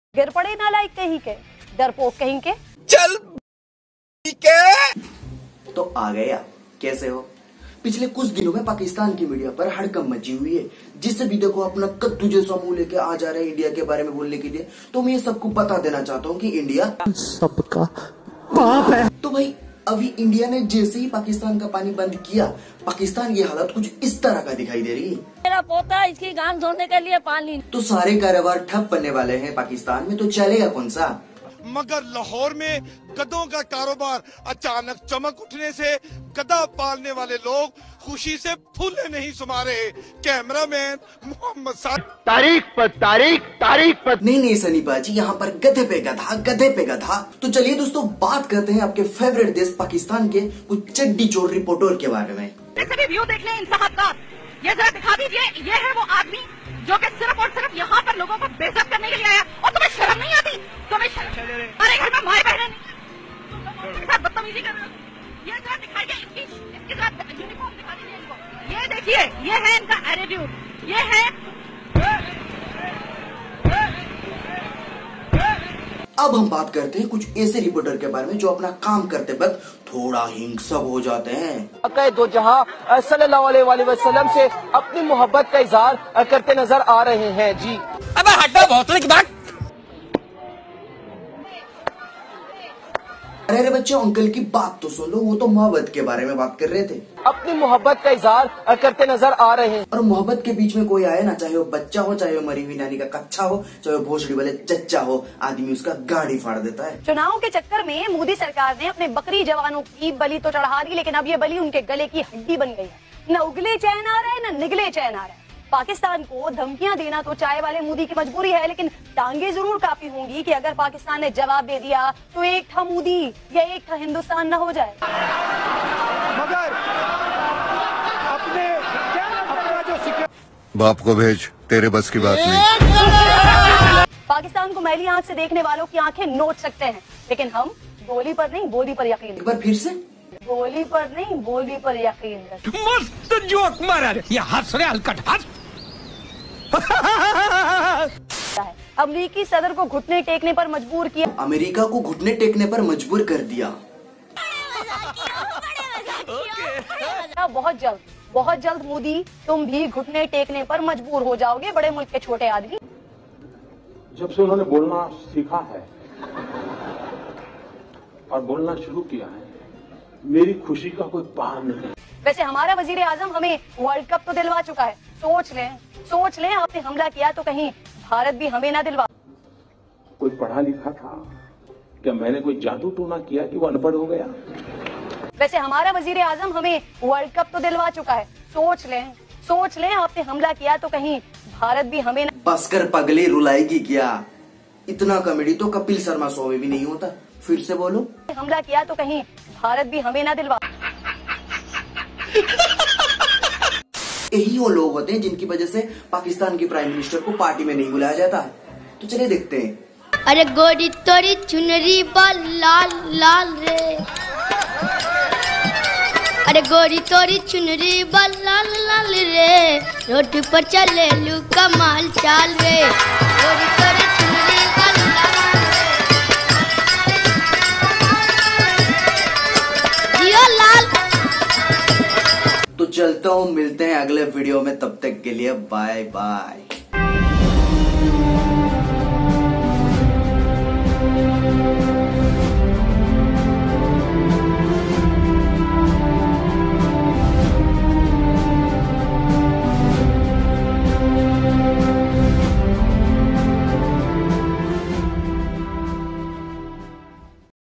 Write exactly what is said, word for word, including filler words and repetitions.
गिर पड़े नालायक कहीं के, डरपोक कहीं के। चल ठीक है। तो आ गए आप, कैसे हो? पिछले कुछ दिनों में पाकिस्तान की मीडिया पर हड़कंप मची हुई है, जिससे भी देखो अपना कद्दू जैसा मुंह लेके आ जा रहे हैं इंडिया के बारे में बोलने के लिए। तो मैं ये सबको बता देना चाहता हूँ कि इंडिया सबका बाप है। तो भाई अभी इंडिया ने जैसे ही पाकिस्तान का पानी बंद किया, पाकिस्तान की हालत कुछ इस तरह का दिखाई दे रही है। मेरा पोता इसकी गांड धोने के लिए पानी। तो सारे कारोबार ठप पड़ने वाले हैं पाकिस्तान में, तो चलेगा कौन सा? मगर लाहौर में गधों का कारोबार अचानक चमक उठने से गधा पालने वाले लोग खुशी से फूले नहीं सुमा रहे। कैमरामैन मोहम्मद साहब तारीख पर तारीख तारीख पर नहीं नहीं सनी पाजी, यहाँ पर गधे पे गधा गधे पे गधा। तो चलिए दोस्तों बात करते हैं आपके फेवरेट देश पाकिस्तान के कुछ चड्डी चोर रिपोर्टर के बारे में। भी व्यू देख लें इन साहब का, ये जरा दिखा दीजिए, ये है वो आदमी जो कि सिर्फ और सिर्फ यहाँ पर लोगों को बेइज्जत करने के लिए आया। और तुम्हें शर्म नहीं आती? तुम्हें शर्म? अरे घर में माए बहने के साथ बदतमीजी कर रहे हो। ये जरा दिखाइए, इसकी इसके साथ यूनिफॉर्म दिखा दीजिए इनको। ये देखिए, ये है इनका एटीट्यूड, ये है। अब हम बात करते हैं कुछ ऐसे रिपोर्टर के बारे में जो अपना काम करते वक्त थोड़ा हिंसक हो जाते हैं। दो जहां सल्लल्लाहु अलैहि वसल्लम से अपनी मोहब्बत का इजहार करते नजर आ रहे हैं। जी अबे हटा भौतले की बात। अरे अरे बच्चों, अंकल की बात तो सुन लो, वो तो मोहब्बत के बारे में बात कर रहे थे। अपनी मोहब्बत का इजहार करते नजर आ रहे हैं। और मोहब्बत के बीच में कोई आए ना, चाहे वो बच्चा हो, चाहे वो मरी हुई नानी का कच्चा हो, चाहे वो भोसड़ी वाले चच्चा हो, आदमी उसका गाड़ी फाड़ देता है। चुनाव के चक्कर में मोदी सरकार ने अपने बकरी जवानों की बलि तो चढ़ा दी, लेकिन अब ये बलि उनके गले की हड्डी बन गई है। न उगले चैन आ रहा है, न निगले चैन आ रहा है। पाकिस्तान को धमकियां देना तो चाय वाले मोदी की मजबूरी है, लेकिन टांगे जरूर काफी होंगी कि अगर पाकिस्तान ने जवाब दे दिया तो एक था मोदी या एक था हिंदुस्तान न हो जाए। मगर अपने अपना जो बाप को भेज, तेरे बस की बात नहीं। पाकिस्तान को मैली आंख से देखने वालों की आंखें नोच सकते हैं, लेकिन हम गोली पर नहीं बोली पर यकीन। एक बार फिर से, गोली पर नहीं बोली पर यकीन। मस्त जोक मारा रे, ये हंस रहे हलकट हंस। अमेरिकी सदर को घुटने टेकने पर मजबूर किया। अमेरिका को घुटने टेकने पर मजबूर कर दिया। बहुत जल्द बहुत जल्द मोदी तुम भी घुटने टेकने पर मजबूर हो जाओगे, बड़े मुल्क के छोटे आदमी। जब से उन्होंने बोलना सीखा है और बोलना शुरू किया है, मेरी खुशी का कोई पार नहीं। वैसे हमारा वजीर आजम हमें वर्ल्ड कप तो दिलवा चुका है। सोच लें सोच लें आपने हमला किया तो कहीं भारत भी हमें ना दिलवा। कोई पढ़ा लिखा था क्या? मैंने कोई जादू टोना किया कि वो अनपढ़ हो गया? वैसे हमारा वजीर आजम हमें वर्ल्ड कप तो दिलवा चुका है। सोच लें सोच लें आपने हमला किया तो कहीं भारत भी हमें ना। बस कर पगली, रुलाएगी क्या? इतना कॉमेडी तो कपिल शर्मा शो में भी नहीं होता। फिर से बोलो। हमला किया तो कहीं भारत भी हमें ना दिलवा। यही वो लोग होते हैं जिनकी वजह से पाकिस्तान के प्राइम मिनिस्टर को पार्टी में नहीं बुलाया जाता है। तो चलिए देखते हैं। अरे गोरी तोरी चुनरी बाल लाल लाल रे, अरे गोरी तोरी चुनरी बाल लाल लाल रे, रोड पर चले लू कमाल चाल रे, गोरी तोरी चुनरी बाल लाल जियो लाल। तो चलता हूँ, मिलते हैं अगले वीडियो में, तब तक के लिए बाय बाय।